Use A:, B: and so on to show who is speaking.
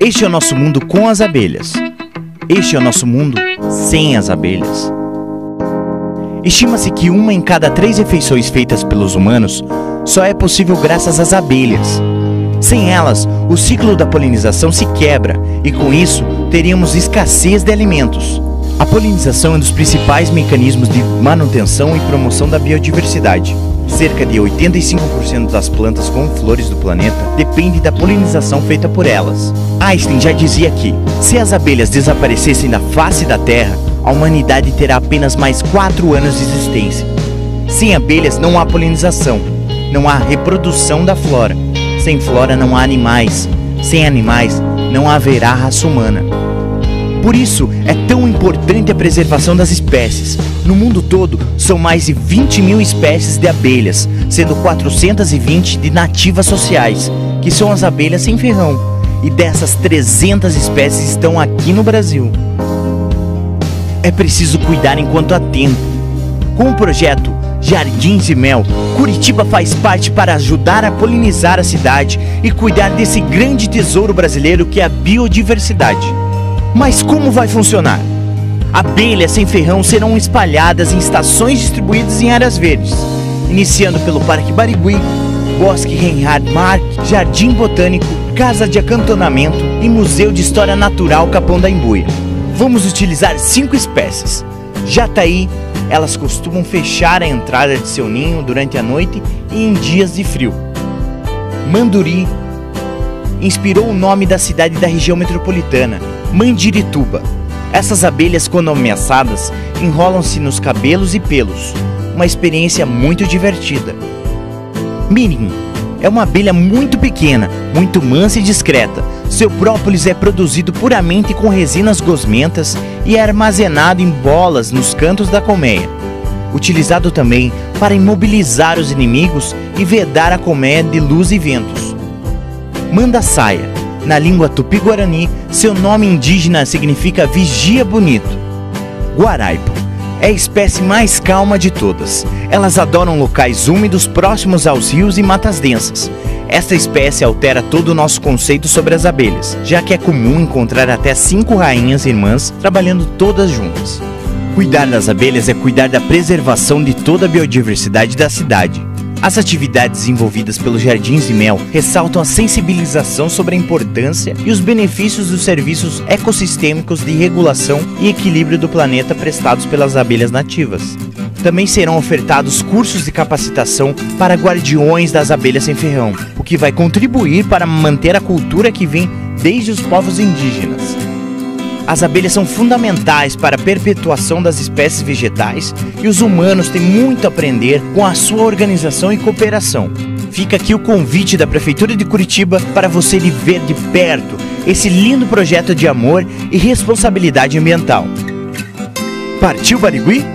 A: Este é o nosso mundo com as abelhas. Este é o nosso mundo sem as abelhas. Estima-se que 1 em cada 3 refeições feitas pelos humanos só é possível graças às abelhas. Sem elas, o ciclo da polinização se quebra e, com isso, teríamos escassez de alimentos. A polinização é um dos principais mecanismos de manutenção e promoção da biodiversidade. Cerca de 85% das plantas com flores do planeta depende da polinização feita por elas. Einstein já dizia que, se as abelhas desaparecessem da face da Terra, a humanidade terá apenas mais 4 anos de existência. Sem abelhas não há polinização, não há reprodução da flora. Sem flora não há animais, sem animais não haverá raça humana. Por isso, é tão importante a preservação das espécies. No mundo todo, são mais de 20 mil espécies de abelhas, sendo 420 de nativas sociais, que são as abelhas sem ferrão. E dessas 300 espécies estão aqui no Brasil. É preciso cuidar enquanto há tempo. Com o projeto Jardins de Mel, Curitiba faz parte para ajudar a polinizar a cidade e cuidar desse grande tesouro brasileiro que é a biodiversidade. Mas como vai funcionar? Abelhas sem ferrão serão espalhadas em estações distribuídas em áreas verdes, iniciando pelo Parque Barigui, Bosque Reinhard Mark, Jardim Botânico, Casa de Acantonamento e Museu de História Natural Capão da Imbuia. Vamos utilizar 5 espécies. Jataí, elas costumam fechar a entrada de seu ninho durante a noite e em dias de frio. Manduri inspirou o nome da cidade da região metropolitana, Mandirituba. Essas abelhas, quando ameaçadas, enrolam-se nos cabelos e pelos, uma experiência muito divertida. Mirim é uma abelha muito pequena, muito mansa e discreta. Seu própolis é produzido puramente com resinas gosmentas e é armazenado em bolas nos cantos da colmeia. Utilizado também para imobilizar os inimigos e vedar a colmeia de luz e ventos. Mandaçaia, na língua tupi-guarani, seu nome indígena significa vigia bonito. Guaraipo é a espécie mais calma de todas. Elas adoram locais úmidos próximos aos rios e matas densas. Esta espécie altera todo o nosso conceito sobre as abelhas, já que é comum encontrar até 5 rainhas irmãs trabalhando todas juntas. Cuidar das abelhas é cuidar da preservação de toda a biodiversidade da cidade. As atividades envolvidas pelos Jardins de Mel ressaltam a sensibilização sobre a importância e os benefícios dos serviços ecossistêmicos de regulação e equilíbrio do planeta prestados pelas abelhas nativas. Também serão ofertados cursos de capacitação para guardiões das abelhas sem ferrão, o que vai contribuir para manter a cultura que vem desde os povos indígenas. As abelhas são fundamentais para a perpetuação das espécies vegetais e os humanos têm muito a aprender com a sua organização e cooperação. Fica aqui o convite da Prefeitura de Curitiba para você ver de perto esse lindo projeto de amor e responsabilidade ambiental. Partiu Barigui?